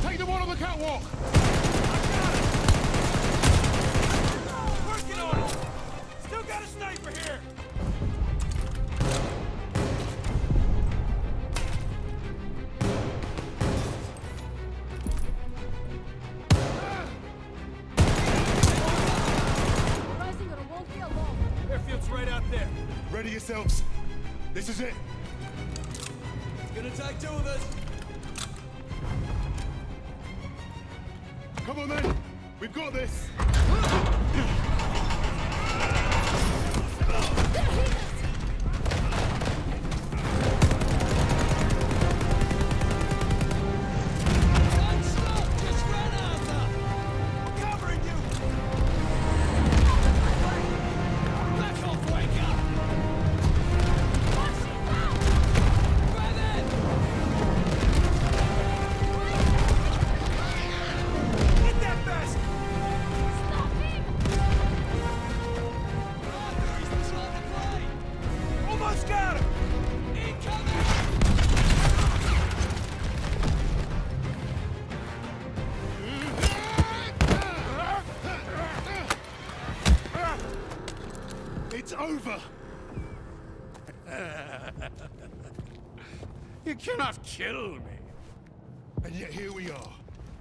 Take the one on the catwalk! Working on it! Still got a sniper here! Rising or it won't be alone. Airfield's right out there. Ready yourselves. This is it. Gonna take two of us. Come on then. We've got this. It's over! You cannot kill me. And yet here we are.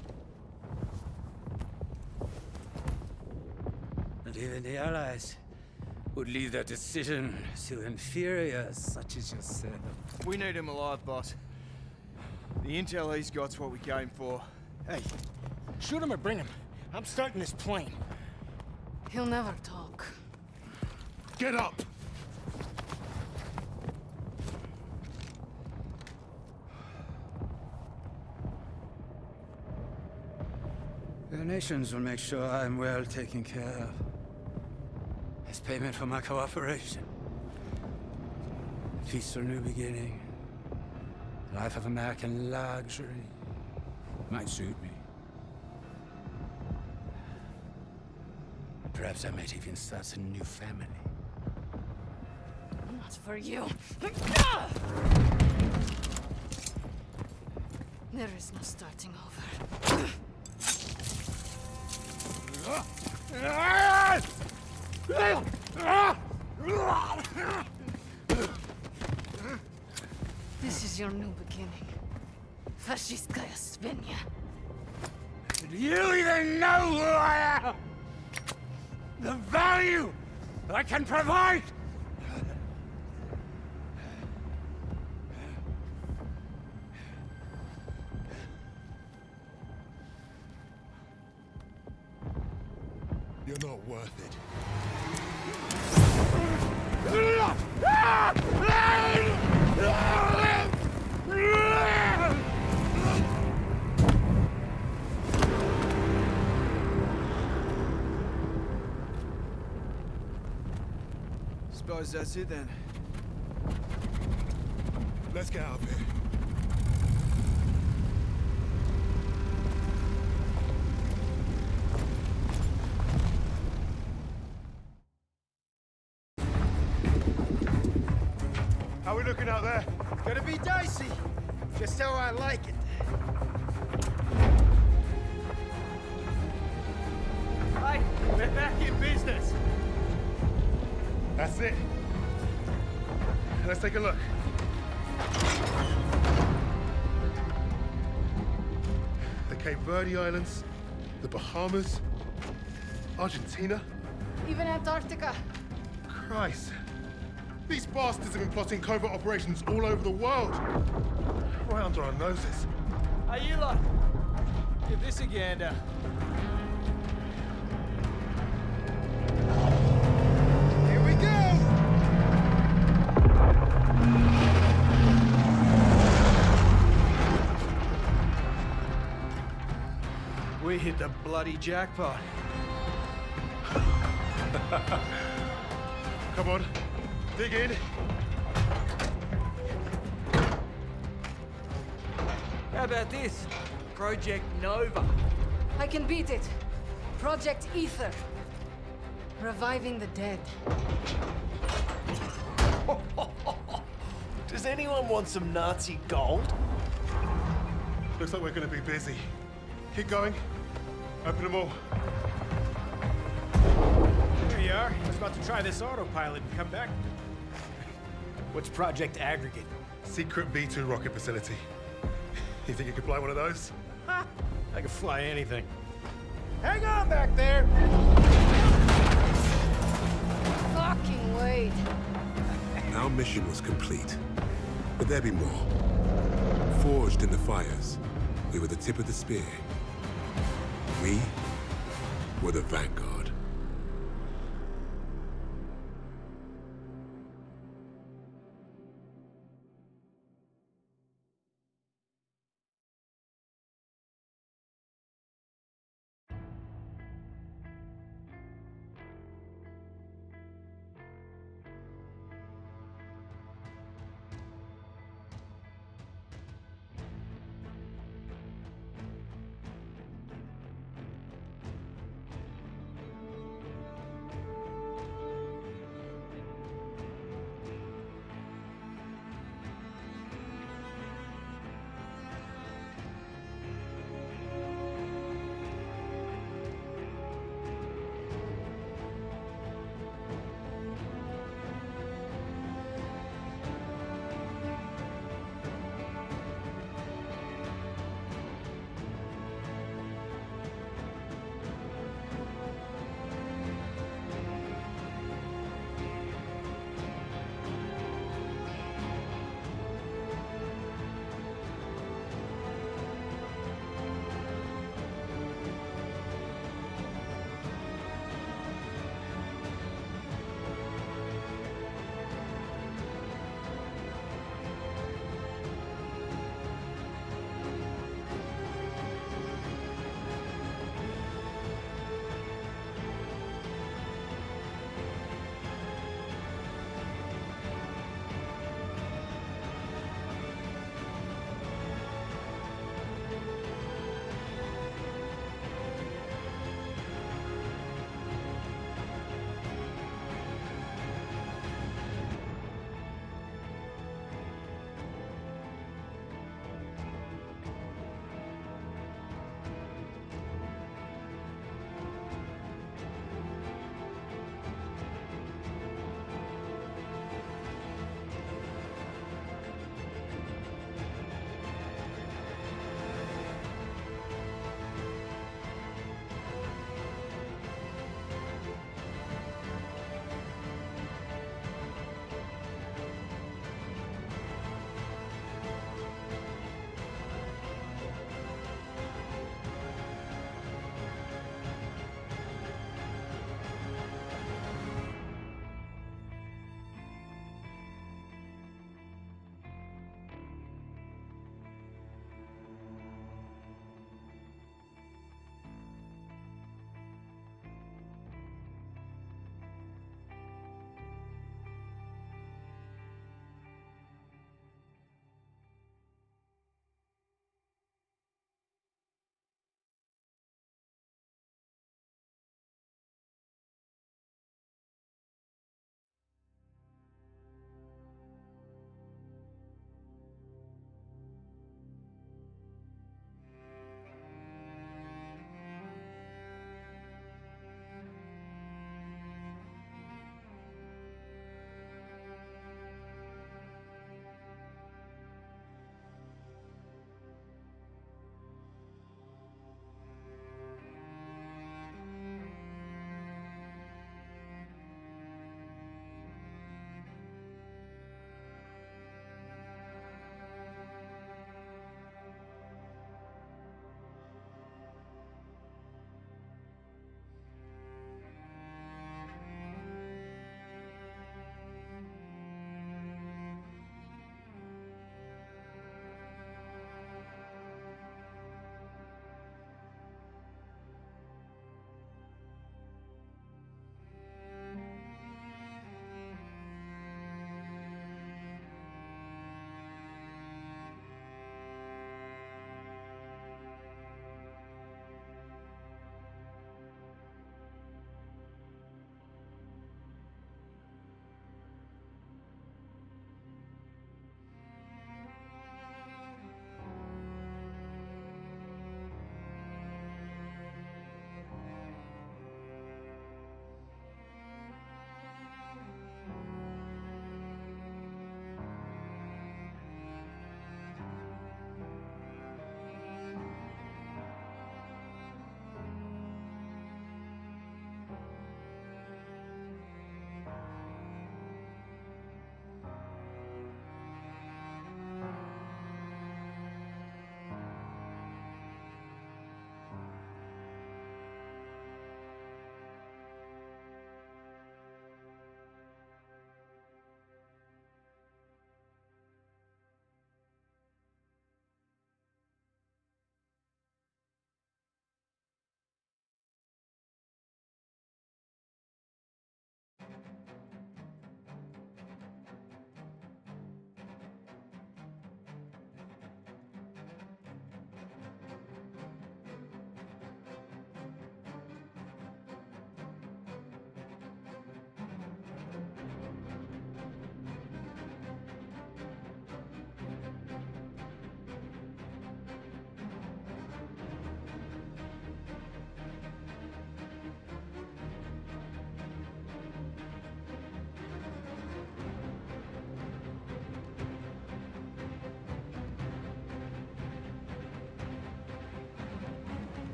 Not even the Allies would leave their decision to inferiors such as yourself. We need him alive, boss. The intel he's got's what we came for. Hey, shoot him or bring him. I'm starting this plane. He'll never talk. Get up! Your nations will make sure I'm well taken care of. As payment for my cooperation. A peaceful new beginning. A life of American luxury. Might suit me. Perhaps I might even start a new family. Not for you. There is no starting over. This is your new beginning. Fascistkaya Svinya. Do you even know who I am? The value I can provide? You're not worth it. Suppose that's it then. Let's get out of here. How are we looking out there? Gonna be dicey. Just how I like it. Hey, we're back in business. That's it. Let's take a look. The Cape Verde Islands, the Bahamas, Argentina. Even Antarctica. Christ. These bastards have been plotting covert operations all over the world. Right under our noses. Hey, you lot. Give this a gander. Here we go! We hit the bloody jackpot. Come on, dig in. How about this? Project Nova. I can beat it. Project Ether. Reviving the dead. Does anyone want some Nazi gold? Looks like we're gonna be busy. Keep going. Open them all. Here you are. I was about to try this autopilot and come back. What's Project Aggregate? Secret V2 rocket facility. You think you could fly one of those? Ha! I can fly anything. Hang on back there! Fucking wait. Our mission was complete. But there'd be more. Forged in the fires, we were the tip of the spear. We were the vanguard.